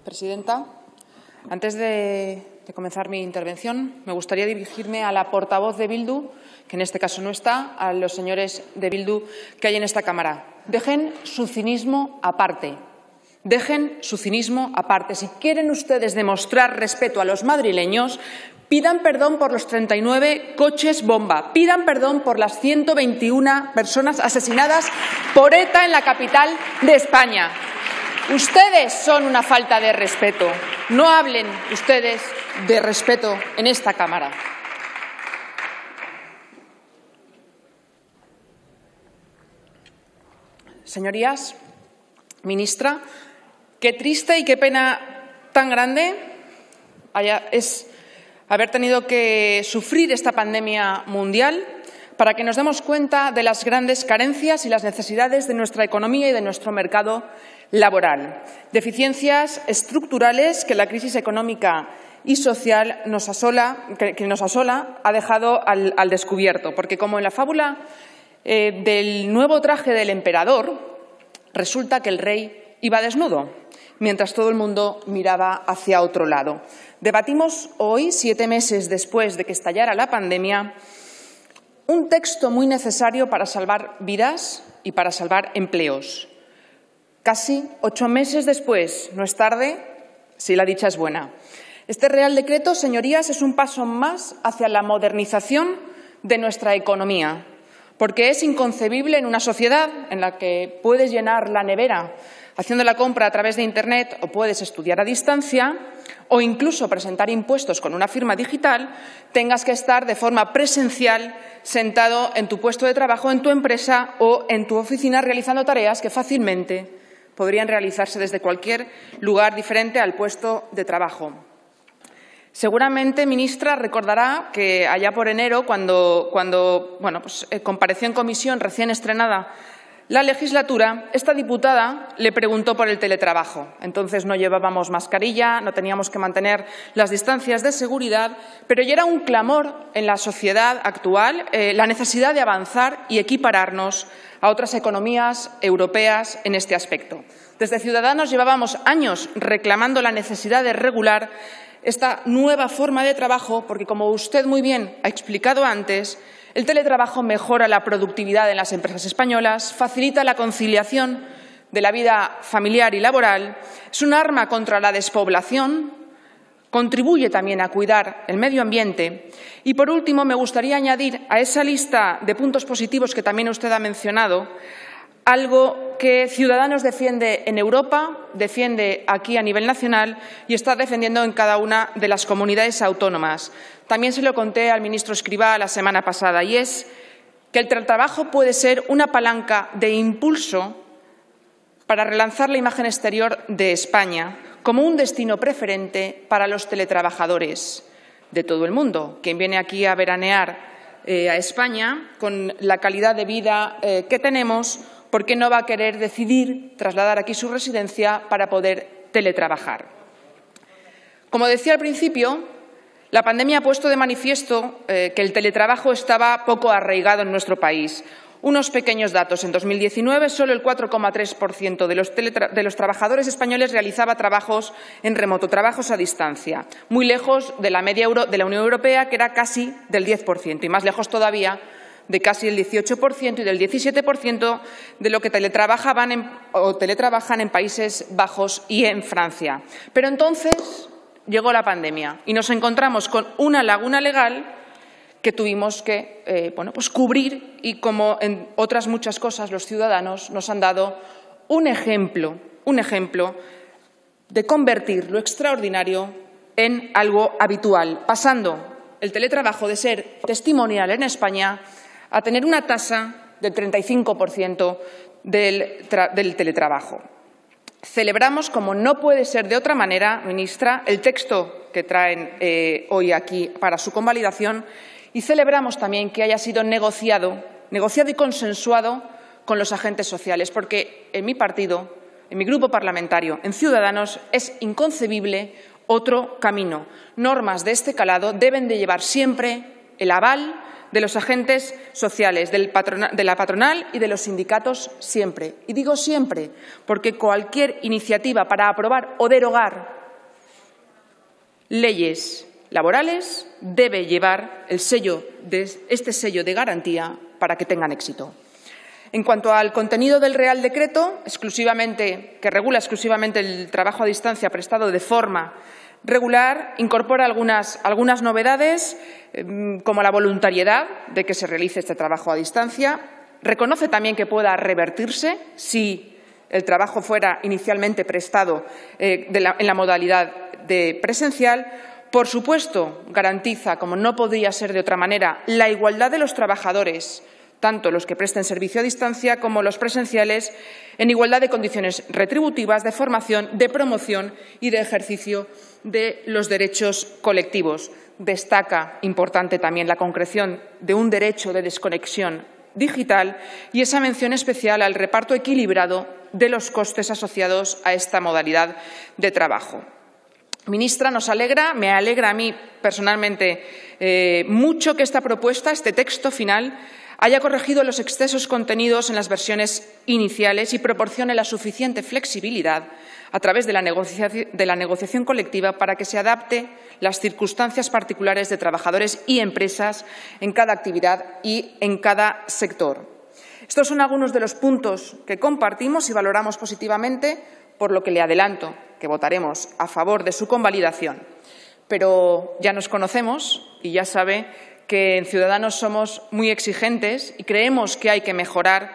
Presidenta, antes de comenzar mi intervención, me gustaría dirigirme a la portavoz de Bildu, que en este caso no está, a los señores de Bildu que hay en esta Cámara. Dejen su cinismo aparte. Dejen su cinismo aparte. Si quieren ustedes demostrar respeto a los madrileños, pidan perdón por los 39 coches bomba, pidan perdón por las 121 personas asesinadas por ETA en la capital de España. Ustedes son una falta de respeto. No hablen ustedes de respeto en esta Cámara. Señorías, ministra, qué triste y qué pena tan grande es haber tenido que sufrir esta pandemia mundial para que nos demos cuenta de las grandes carencias y las necesidades de nuestra economía y de nuestro mercado laboral. Deficiencias estructurales que la crisis económica y social que nos asola ha dejado al descubierto. Porque, como en la fábula del nuevo traje del emperador, resulta que el rey iba desnudo, mientras todo el mundo miraba hacia otro lado. Debatimos hoy, 7 meses después de que estallara la pandemia, un texto muy necesario para salvar vidas y para salvar empleos. Casi 8 meses después, no es tarde si la dicha es buena. Este Real Decreto, señorías, es un paso más hacia la modernización de nuestra economía, porque es inconcebible en una sociedad en la que puedes llenar la nevera haciendo la compra a través de Internet o puedes estudiar a distancia o incluso presentar impuestos con una firma digital, tengas que estar de forma presencial sentado en tu puesto de trabajo, en tu empresa o en tu oficina realizando tareas que fácilmente podrían realizarse desde cualquier lugar diferente al puesto de trabajo. Seguramente, ministra, recordará que allá por enero, cuando compareció en comisión recién estrenada la legislatura, esta diputada le preguntó por el teletrabajo. Entonces no llevábamos mascarilla, no teníamos que mantener las distancias de seguridad, pero ya era un clamor en la sociedad actual la necesidad de avanzar y equipararnos a otras economías europeas en este aspecto. Desde Ciudadanos llevábamos años reclamando la necesidad de regular esta nueva forma de trabajo, porque, como usted muy bien ha explicado antes, el teletrabajo mejora la productividad en las empresas españolas, facilita la conciliación de la vida familiar y laboral, es un arma contra la despoblación, contribuye también a cuidar el medio ambiente. Y, por último, me gustaría añadir a esa lista de puntos positivos que también usted ha mencionado algo que Ciudadanos defiende en Europa, defiende aquí a nivel nacional y está defendiendo en cada una de las comunidades autónomas. También se lo conté al ministro Escrivá la semana pasada, y es que el teletrabajo puede ser una palanca de impulso para relanzar la imagen exterior de España como un destino preferente para los teletrabajadores de todo el mundo. Quien viene aquí a veranear a España, con la calidad de vida que tenemos, ¿por qué no va a querer decidir trasladar aquí su residencia para poder teletrabajar? Como decía al principio, la pandemia ha puesto de manifiesto que el teletrabajo estaba poco arraigado en nuestro país. Unos pequeños datos. En 2019, solo el 4,3% de los trabajadores españoles realizaba trabajos en remoto, trabajos a distancia, muy lejos de la media de la Unión Europea, que era casi del 10%, y más lejos todavía de casi el 18% y del 17% de lo que teletrabajan en Países Bajos y en Francia. Pero entonces llegó la pandemia y nos encontramos con una laguna legal que tuvimos que cubrir, y, como en otras muchas cosas, los ciudadanos nos han dado un ejemplo de convertir lo extraordinario en algo habitual, pasando el teletrabajo de ser testimonial en España a tener una tasa del 35% del teletrabajo. Celebramos, como no puede ser de otra manera, ministra, el texto que traen hoy aquí para su convalidación, y celebramos también que haya sido negociado y consensuado con los agentes sociales, porque en mi partido, en mi grupo parlamentario, en Ciudadanos, es inconcebible otro camino. Normas de este calado deben de llevar siempre el aval de los agentes sociales, de la patronal y de los sindicatos siempre. Y digo siempre, porque cualquier iniciativa para aprobar o derogar leyes laborales debe llevar este sello de garantía para que tengan éxito. En cuanto al contenido del Real Decreto, que regula exclusivamente el trabajo a distancia prestado de forma regular, incorpora algunas novedades, como la voluntariedad de que se realice este trabajo a distancia. Reconoce también que pueda revertirse si el trabajo fuera inicialmente prestado en la modalidad de presencial. Por supuesto, garantiza, como no podría ser de otra manera, la igualdad de los trabajadores, tanto los que presten servicio a distancia como los presenciales, en igualdad de condiciones retributivas, de formación, de promoción y de ejercicio de los derechos colectivos. Destaca, importante también, la concreción de un derecho de desconexión digital y esa mención especial al reparto equilibrado de los costes asociados a esta modalidad de trabajo. Ministra, me alegra a mí personalmente mucho que esta propuesta, este texto final, haya corregido los excesos contenidos en las versiones iniciales y proporcione la suficiente flexibilidad a través de la negociación colectiva para que se adapte las circunstancias particulares de trabajadores y empresas en cada actividad y en cada sector. Estos son algunos de los puntos que compartimos y valoramos positivamente, por lo que le adelanto que votaremos a favor de su convalidación. Pero ya nos conocemos y ya sabe que en Ciudadanos somos muy exigentes y creemos que hay que mejorar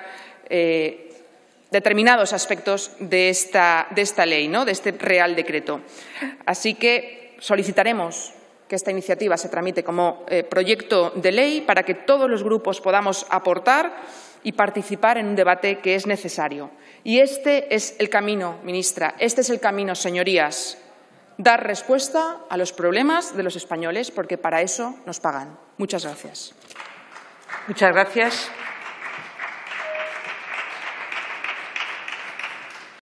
determinados aspectos de esta ley, de este Real Decreto. Así que solicitaremos que esta iniciativa se tramite como proyecto de ley para que todos los grupos podamos aportar y participar en un debate que es necesario. Y este es el camino, ministra, este es el camino, señorías. Dar respuesta a los problemas de los españoles, porque para eso nos pagan. Muchas gracias. Muchas gracias.